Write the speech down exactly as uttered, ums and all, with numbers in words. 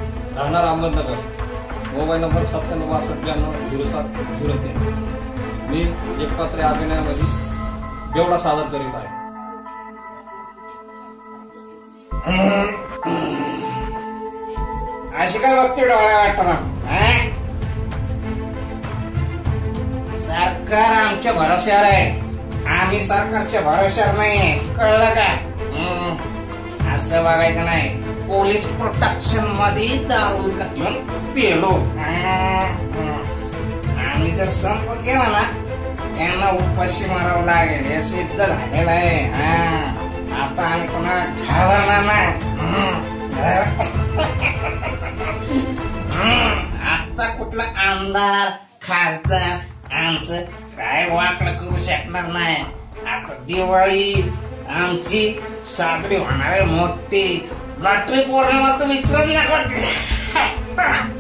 राहणार Ahmednagar, mobile number सत्त्याण्णव बासष्ट ब्याण्णव झिरो सात झिरो तीन. मी एकपात्र अभिनयामध्ये बेवडा सादर करीत आहे. अशी काय बघते डोळ्या वाटणार? सरकार आमच्या भरोश्यावर आहे, आम्ही सरकारच्या भरोश्यावर नाही. कळलं का? असं बघायचं नाही. पोलीस प्रोटेक्शन मध्ये दारू विकत घेऊन पेलो. आम्ही जर संप केला ना त्यांना उपाशी मारावं लागेल, हे सिद्ध झालेलं आहे. हा आता आम्ही पुन्हा खावणार ना. आता कुठला आमदार खासदार आमचं काय वाकडं करू शकणार नाही. आता दिवाळी आमची साजरी होणार आहे मोठी. गटरी पौर्णिमा तर विचारत नाही.